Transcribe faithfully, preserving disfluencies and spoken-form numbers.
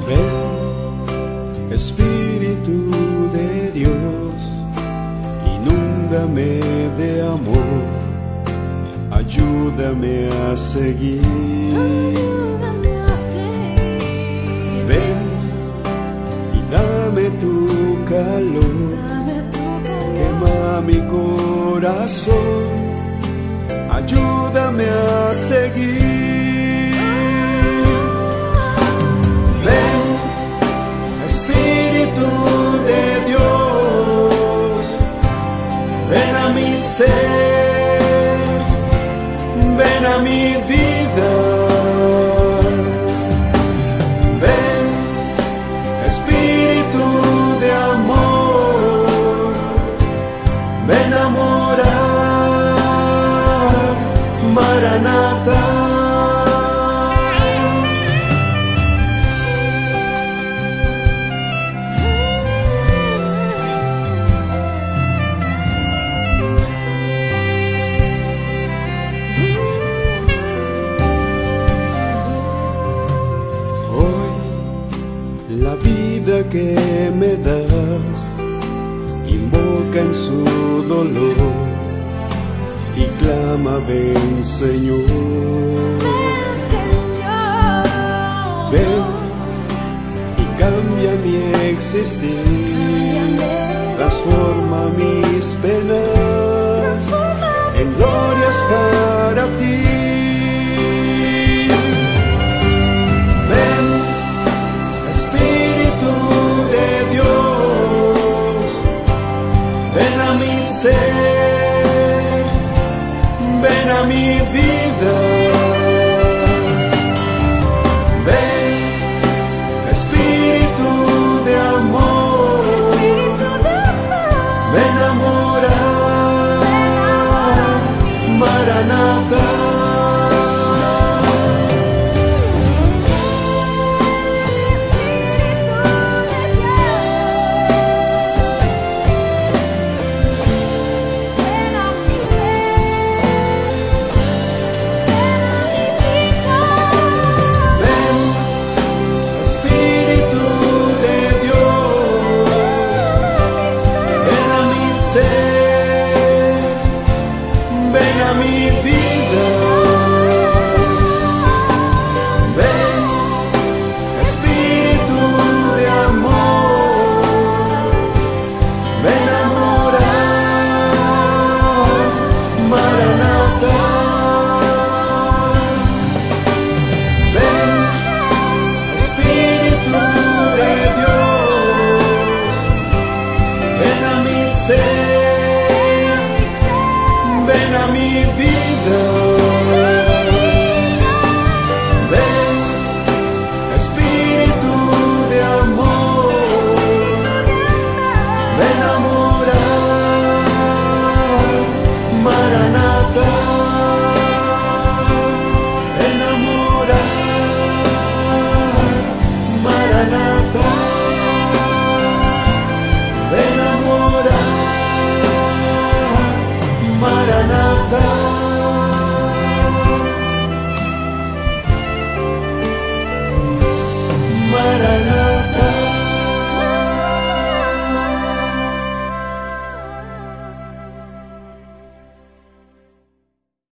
Ven, Espíritu de Dios, inúndame de amor, ayúdame a seguir. Ayúdame a seguir. Ven y dame tu calor, Dame tu calor. quema mi corazón, ayúdame a seguir. Ven, Espíritu de Dios, ven a mi ser, ven a mi vida. Ven, Espíritu de amor, ven a morar, Maranatha. La vida que me das invoca en su dolor y clama, ven Señor. Ven, Señor. Ven y cambia mi existir, transforma mis penas